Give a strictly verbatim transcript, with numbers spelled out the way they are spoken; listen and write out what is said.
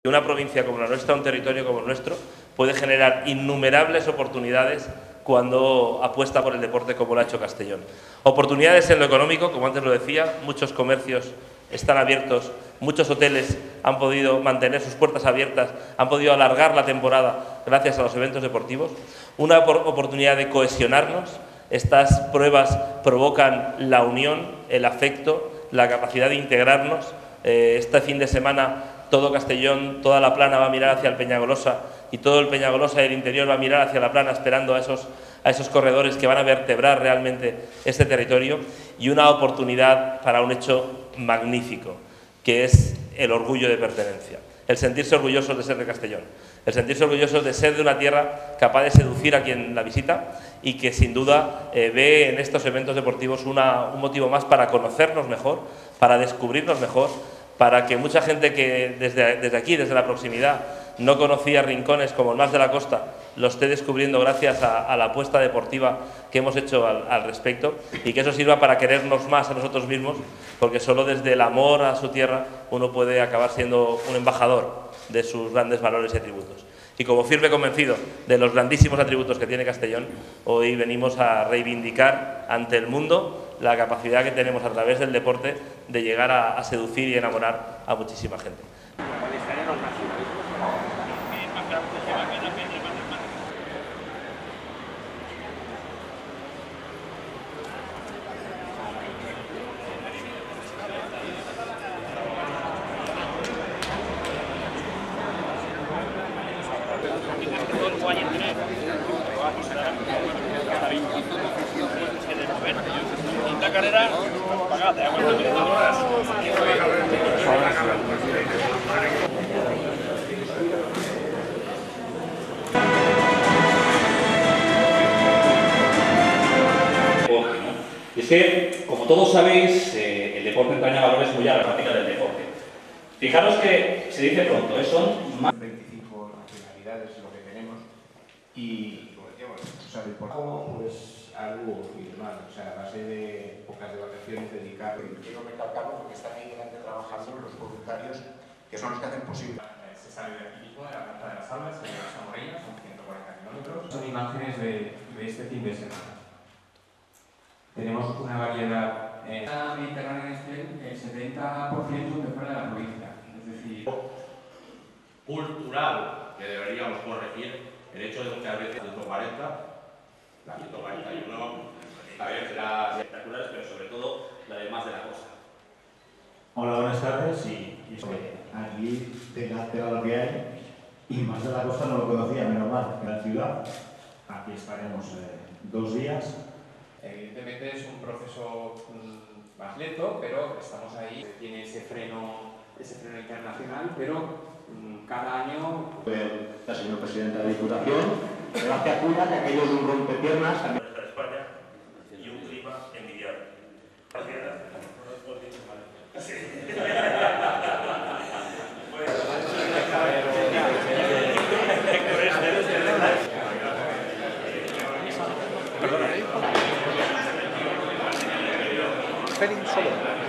que una provincia como la nuestra, un territorio como el nuestro, puede generar innumerables oportunidades cuando apuesta por el deporte como lo ha hecho Castellón. Oportunidades en lo económico, como antes lo decía, muchos comercios están abiertos, muchos hoteles han podido mantener sus puertas abiertas, han podido alargar la temporada gracias a los eventos deportivos. Una oportunidad de cohesionarnos. Estas pruebas provocan la unión, el afecto, la capacidad de integrarnos. Eh, este fin de semana todo Castellón, toda la Plana va a mirar hacia el Peñagolosa y todo el Peñagolosa y el interior va a mirar hacia la Plana esperando a esos, a esos corredores que van a vertebrar realmente este territorio, y una oportunidad para un hecho magnífico, que es el orgullo de pertenencia, el sentirse orgullosos de ser de Castellón, el sentirse orgullosos de ser de una tierra capaz de seducir a quien la visita y que sin duda eh, ve en estos eventos deportivos una, un motivo más para conocernos mejor, para descubrirnos mejor, para que mucha gente que desde, desde aquí, desde la proximidad, no conocía rincones como el Mas de la Costa, lo esté descubriendo gracias a, a la apuesta deportiva que hemos hecho al, al respecto, y que eso sirva para querernos más a nosotros mismos, porque solo desde el amor a su tierra uno puede acabar siendo un embajador de sus grandes valores y atributos. Y como firme convencido de los grandísimos atributos que tiene Castellón, hoy venimos a reivindicar ante el mundo la capacidad que tenemos a través del deporte de llegar a, a seducir y enamorar a muchísima gente. Quinta carrera pagada, Y es que, como todos sabéis, eh, el deporte entraña valores muy a la práctica del deporte. Fijaros que se dice pronto, ¿eh? Son más veinticinco nacionalidades lo que tenemos y, como decíamos, o sea, el deporte pues algo normal, o sea, a base de pocas de vacaciones, dedicar. Quiero recalcarlo porque están ahí delante trabajando los voluntarios que son los que hacen posible. Se sale de aquí mismo, de la Planta de las Almas, se lleva a Samorreña, son ciento cuarenta kilómetros. Son imágenes de, de este fin de semana. Tenemos una variedad en la Mediterránea el setenta por ciento de fuera de la provincia, es decir, cultural que deberíamos corregir, el hecho de que a veces ciento cuarenta, la ciento cuarenta y uno, a ver, las espectaculares, pero sobre todo la de Mas de la Costa. Hola, buenas tardes. Y, y aquí te lo que hay, y Mas de la Costa no lo conocía, menos mal, en la ciudad. Aquí estaremos eh, dos días. Evidentemente es un proceso mm, más lento, pero estamos ahí. Tiene ese freno, ese freno internacional, pero mm, cada año... La señora presidenta de la Diputación, gracias Cuna, que aquello es un rompepiernas también. Para España y un clima envidiable. Sí. Pelín solo.